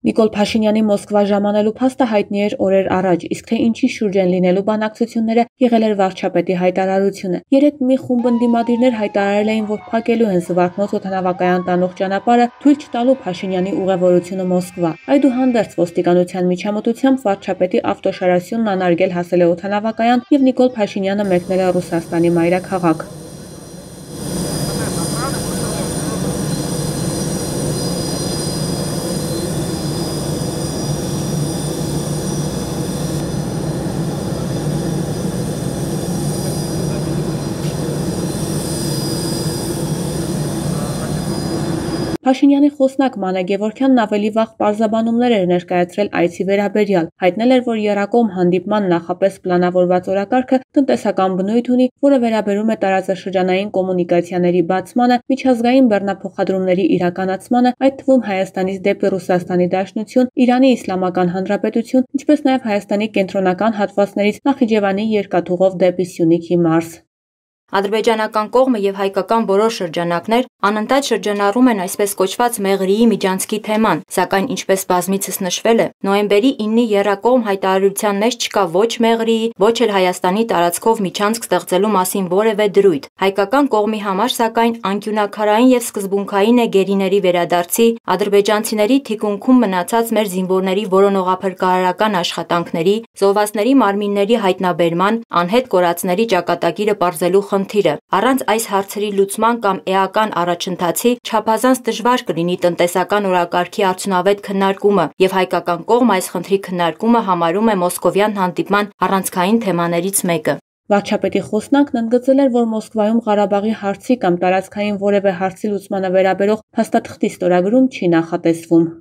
Նիկոլ Փաշինյանի Մոսկվա ժամանելու փաստը հայտնի էր օրեր առաջ, իսկ թե ինչի շուրջ են լինելու բանակցությունները, եղել էր վարչապետի հայտարարությունը։ Երեկ մի խումբ ընդդիմադիրներ հայտարարել էին, որ փակելու են Զվարթնոց օդանավակայան տանող ճանապարհը, թույլ չտալու Փաշինյանի ուղևորությունը Մոսկվա։ Այդուհանդերձ ոստիկանության միջամտությամբ վարչապետի ավտոշարասյունն անարգել հասել է օդանավակայան եւ Նիկոլ Փաշինյանը մեկնել է Ռուսաստանի մայրաքաղաք։ Փաշինյանի խոսնակ Մանե Գևորգյանն ավելի վաղ պարզաբանումներ էր ներկայացրել այցի վերաբերյալ, հայտնել էր, որ եռակողմ հանդիպման նախապես պլանավորված օրակարգը տնտեսական բնույթ ունի, որը վերաբերում է տարածաշրջանային կոմունիկացիաների բացմանը, միջազգային բեռնափոխադրումների իրականացմանը, այդ թվում Հայաստանից դեպի Ռուսաստանի Դաշնություն, Իրանի Իսլամական Հանրապետություն, ինչպես նաև Հայաստանի կենտրոնական հատվածներից Նախիջևանի երկաթուղով դեպի Սյունիքի մարզ։ Ադրբեջանական կողմը եւ հայկական որոշ շրջանակներ անընդհատ շրջանառում են այսպես կոչված Մեղրիի միջանցքի թեման, սակայն ինչպես բազմիցս նշվել է, նոյեմբերի 9-ի եռակողմ հայտարարության մեջ չկա ոչ Մեղրիի, ոչ էլ Հայաստանի տարածքով միջանցք ստեղծելու մասին որևէ դրույթ։ Հայկական կողմի համար սակայն անկյունակարային եւ սկզբունքային է գերիների վերադարձի, ադրբեջանցիների թիկունքում մնացած մեր զինվորների որոնողափրկարարական աշխատանքների, զոհվածների մարմինների հայտնաբերման, անհետ կորածների ճակատագիրը պարզելու խնդիրը։ Առանց այս հարցերի լուծման կամ էական առաջընթացի չափազանց դժվար կլինի տնտեսական օրակարգի արդյունավետ քննարկումը, եւ հայկական կողմը այս խնդրի քննարկումը համարում է մոսկովյան հանդիպման առանցքային թեմաներից մեկը։ Վարչապետի խոսնակն ընդգծել էր, որ Մոսկվայում Ղարաբաղի հարցի կամ տարածքային որևէ հարցի լուծմանը վերաբերող փաստաթղթի ստորագրում չի նախատեսվում։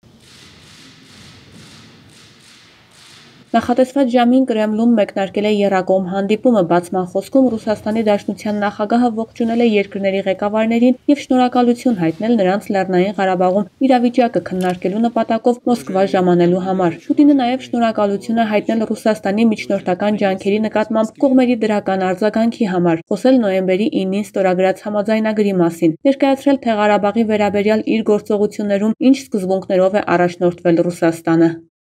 Նախատեսված ժամին Կրեմլում մեկնարկել է եռակողմ հանդիպումը, բացման խոսքում Ռուսաստանի Դաշնության նախագահը ողջունել է երկրների ղեկավարներին եւ շնորհակալություն հայտնել նրանց Լեռնային Ղարաբաղում իրավիճակը քննարկելու նպատակով Մոսկվա ժամանելու համար։ Պուտինը նաեւ շնորհակալություն է հայտնել Ռուսաստանի միջնորդական ջանքերի նկատմամբ կողմերի դրական արձագանքի համար, խոսել նոյեմբերի 9-ին ստորագրած համաձայնագրի մասին, ներկայացրել թե Ղարաբաղի վերաբերյալ իր գործողություններում ինչ սկզբունքներով է առաջնորդվել Ռուսաստանը։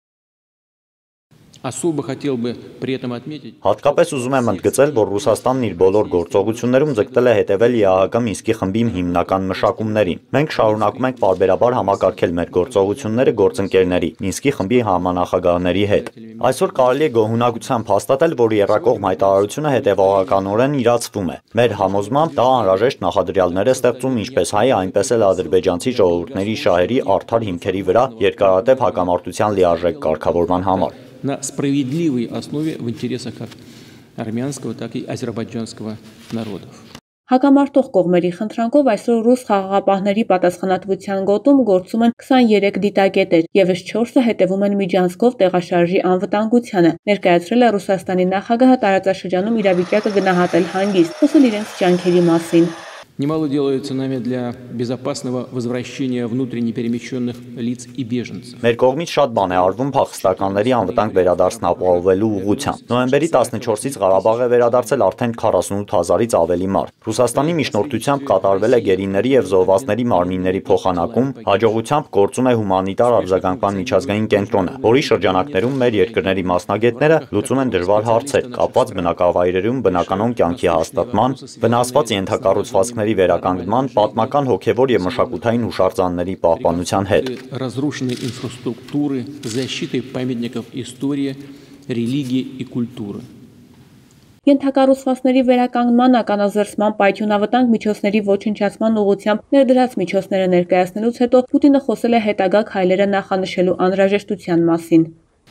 Հատկապես ուզում եմ ընդգծել, որ Ռուսաստանն իր բոլոր գործողություններում ձգտել է հետևել ԵԱՀԿ Մինսկի խմբի հիմնական մշակումներին։ Մենք շարունակում ենք պարբերաբար համակարգել մեր գործողությունները գործընկերների, Մինսկի խմբի համանախագահների հետ։ Այսօր կարելի է գոհունակությամբ հաստատել, որ եռակողմ հայտարարությունը հետևողականորեն իրացվում է։ Մեր համոզմամբ դա անհրաժեշտ նախադրյալներ է ստեղծում ինչպես հայ, այնպես էլ ադրբեջանցի ժողովուրդների շահերի արդար հիմքերի վրա երկարատև հակամարտության լիարժեք կարգավորման համար։ На справедливой основе в интересах как армянского, так и азербайджанского народов. Հակամարտող կողմերի խնդրանքով այսօր ռուս խաղաղապահների պատասխանատվության գոտում գործում են 23 դիտակետեր, եւս 4-ը հետևում են միջանցքով տեղաշարժի անվտանգությանը, ներկայացրել է Ռուսաստանի նախագահը տարածաշրջանում իրավիճակը գնահատել հանգիստ, խոսել իրենց ջանքերի մասին։ Немало делается нами для безопасного возвращения внутренне перемещенных лиц и беженцев. Մեր կողմից շատ բան է արվում փախստականների անվտանգ վերադարձն ապահովելու ուղղությամբ։ Նոյեմբերի 14-ից Ղարաբաղ է վերադարձել արդեն 48,000-ից ավելի մարդ։ Ռուսաստանի միջնորդությամբ կատարվել է գերիների եւ զոհվածների մարմինների փոխանակում, հաջողությամբ գործում է հումանիտար արձագանքման միջազգային կենտրոնը, որի շրջանակներում մեր երկրների մասնագետները լուծում են դժվար հարցեր կապված բնակավայրերում բնականոն կյանքի հաստատման, վնասված ենթակառուցվածքների վերականգնման, պատմական, հոգևոր եւ մշակութային հուշարձանների պահպանության հետ։ Разрушенной инфраструктуры, защиты памятников истории, религии и культуры. Ենթակառուցվածքների վերականգնման, ականազերծման, պայթյունավտանգ միջոցների ոչնչացման ուղղությամբ ներդրած միջոցները ներկայացնելուց հետո Պուտինը խոսել է հետագա քայլերը նախանշելու անհրաժեշտության մասին։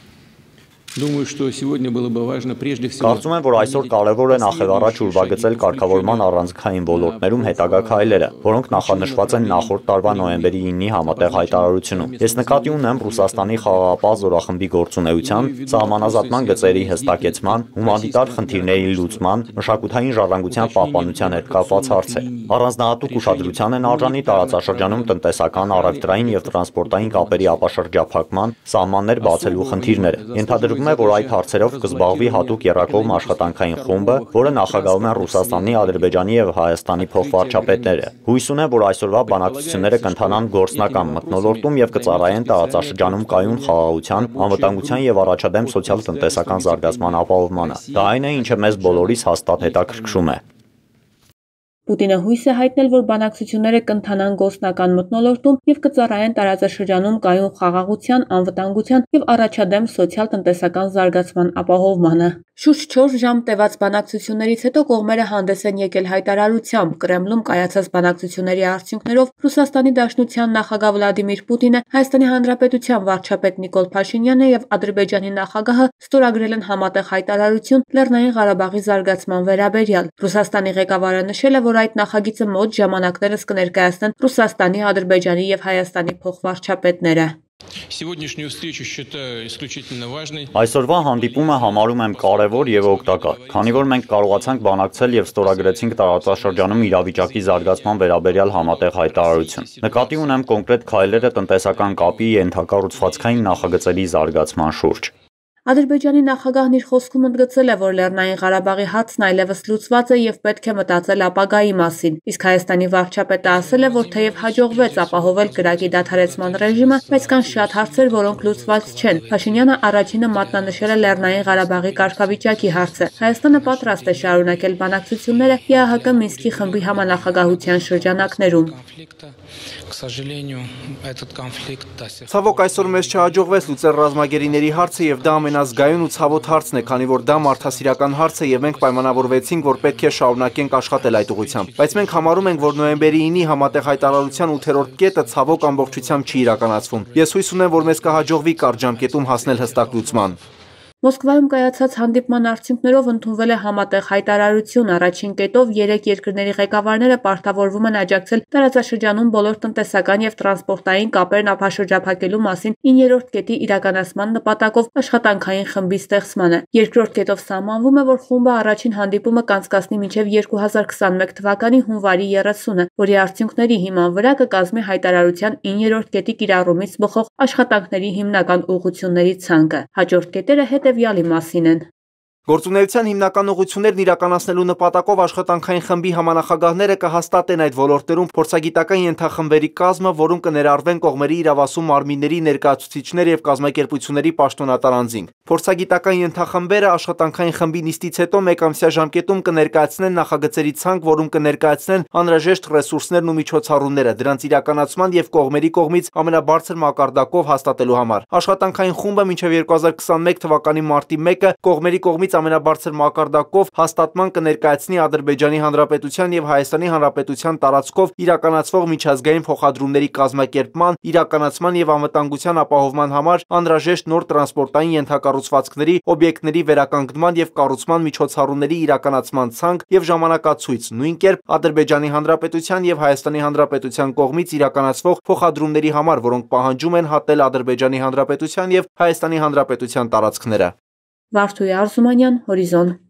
Думаю, что сегодня было бы важно прежде всего. Կարծում եմ, որ այսօր կարևոր է նախևառաջ ուրվագծել կարգավորման առանցքային ոլորտներում հետագա քայլերը, որոնք նախանշված են նախորդ տարվա նոյեմբերի 9-ի համատեղ հայտարարությունում։ Ես նկատի ունեմ Ռուսաստանի խաղաղապահ զորախմբի գործունեության, սահմանազատման գծերի հստակեցման, հումանիտար խնդիրների լուծման, մշակութային ժառանգության պահպանության հետ կապված հարցեր։ Առանձնահատուկ ուշադրության են արժանի տարածաշրջանում տնտեսական, առևտրային եւ տրանսպորտային կապերի ապաշրջափակման, սահմաններ բացելու խնդիրները։ Ենթադրվում Պնդում է, որ այդ հարցերով կզբաղվի հատուկ եռակողմ աշխատանքային խումբը, որը նախագահում են Ռուսաստանի, Ադրբեջանի եւ Հայաստանի փոխվարչապետները։ Հույս ունեմ, որ այսօրվա բանակցությունները կընթանան գործնական մթնոլորտում եւ կծառայեն տարածաշրջանում կայուն խաղաղության, անվտանգության եւ առաջադեմ սոցիալ-տնտեսական զարգացման ապահովմանը։ Դա այն է, ինչը մեզ բոլորիս հաստատ հետաքրքրում է։ Պուտինը հույս է հայտնել, որ բանակցությունները կընթանան գործնական մթնոլորտում եւ կծառայեն տարածաշրջանում կայուն խաղաղության, անվտանգության եւ առաջադեմ սոցիալ-տնտեսական զարգացման ապահովմանը։ Շուրջ 4 ժամ տևած բանակցություններից հետո կողմերը հանդես են եկել հայտարարությամբ։ Կրեմլում կայացած բանակցությունների արդյունքներով Ռուսաստանի Դաշնության նախագահ Վլադիմիր Պուտինը, Հայաստանի Հանրապետության վարչապետ Նիկոլ Փաշինյանը եւ Ադրբեջանի նախագահը ստորագրել են համատեղ հայտարարություն Լեռնային Ղարաբաղի զարգացման վերաբերյալ։ Ռուսաստանի ղեկավարը նշել է, որ այդ նախագիծը մոտ ժամանակներս կներկայացնեն Ռուսաստանի, Ադրբեջանի եւ Հայաստանի փոխվարչապետները։ Այսօրվա հանդիպումը համարում եմ կարևոր եւ օգտակար, քանի որ մենք կարողացանք բանակցել եւ ստորագրեցինք տարածաշրջանում իրավիճակի զարգացման վերաբերյալ համատեղ հայտարարություն։ Նկատի ունեմ կոնկրետ քայլերը տնտեսական կապի ենթակառուցվածքային նախագծերի զարգացման շուրջ։ Ադրբեջանի նախագահն իր խոսքում ընդգծել է, որ Լեռնային Ղարաբաղի հարցն այլևս լուծված է եւ պետք է մտածել ապագայի մասին։ Իսկ Հայաստանի վարչապետը ասել է, որ թեև հաջողվեց ապահովել կրակի դադարեցման ռեժիմը, բայց կան շատ հարցեր, որոնք լուծված չեն։ Փաշինյանը առաջինը մատնանշել է Լեռնային Ղարաբաղի կարգավիճակի հարցը։ Հայաստանը պատրաստ է շարունակել բանակցությունները ԵԱՀԿ Մինսկի խմբի համանախագահության շրջանակներում։ Ցավոք այսօր մեզ չհաջողվեց լուծել ռազմագերիների հարցը եւ դա ամենազգայուն ու ցավոտ հարցն է, քանի որ դա մարդասիրական հարց է եւ մենք պայմանավորվեցինք, որ պետք է շարունակենք աշխատել այդ ուղղությամբ։ Բայց մենք համարում ենք, որ նոյեմբերի 9-ի համատեղ հայտարարության 8-րդ կետը ցավոք ամբողջությամբ չի իրականացվում։ Ես հույս ունեմ, որ մեզ կհաջողվի կարճ ժամկետում հասնել հստակ լուծման։ Մոսկվայում կայացած հանդիպման արդյունքներով ընդունվել է համատեղ հայտարարություն։ Առաջին կետով 3 երկրների ղեկավարները պարտավորվում են աջակցել տարածաշրջանում բոլոր տնտեսական եւ տրանսպորտային կապերն ապաշրջափակելու մասին 9-րդ կետի իրականացման նպատակով աշխատանքային խմբի ստեղծմանը։ Երկրորդ կետով սահմանվում է, որ խումբը առաջին հանդիպումը կանցկացնի մինչև 2021 թվականի հունվարի 30-ը, որի արդյունքների հիման վրա կկազմի հայտարարության 9-րդ կետի կիրառումից բխող աշխատանքների հիմնական ուղղությունների ցանկը։ Հաջորդ կետերը հետևյալի մասին են։ Գործունեության հիմնական ուղղություններն իրականացնելու նպատակով աշխատանքային խմբի համանախագահները կհաստատեն այդ ոլորտներում փորձագիտական ենթախմբերի կազմը, որում կներառվեն կողմերի իրավասու մարմինների ներկայացուցիչներ եւ կազմակերպությունների պաշտոնատար անձինք։ Փորձագիտական ենթախմբերը աշխատանքային խմբի նիստից հետո մեկամսյա ժամկետում կներկայացնեն նախագծերի ցանկ, որում կներկայացնեն անհրաժեշտ ռեսուրսներն ու միջոցառումները դրանց իրականացման եւ կողմերի կողմից ամենաբարձր մակարդակով հաստատելու համար։ Աշխատանքային խումբը մինչեւ 2021 թվականի մարտի 1-ը կողմերի կողմից ամենաբարձր մակարդակով հաստատման կներկայացնի Ադրբեջանի Հանրապետության եւ Հայաստանի Հանրապետության տարածքով իրականացվող միջազգային փոխադրումների կազմակերպման, իրականացման եւ անվտանգության ապահովման համար անհրաժեշտ նոր տրանսպորտային ենթակառուցվածքների, օբյեկտների վերականգնման եւ կառուցման միջոցառումների իրականացման ցանկ եւ ժամանակացույց, նույն կերպ Ադրբեջանի Հանրապետության եւ Հայաստանի Հանրապետության կողմից իրականացվող փոխադրումների համար, որոնք պահանջում են հատել Ադրբեջանի Հանրապետության եւ Հայաստանի Հանրապետության տարածքները։ Վարդուհի Արզումանյան, Հորիզոն։